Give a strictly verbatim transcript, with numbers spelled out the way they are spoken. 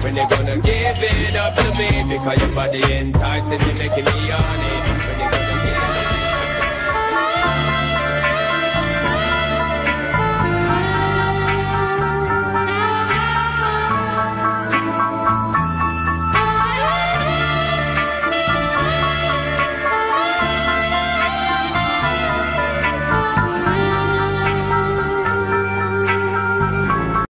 When you gonna give it up to me? Because your body enticing me, making me horny. When you gonna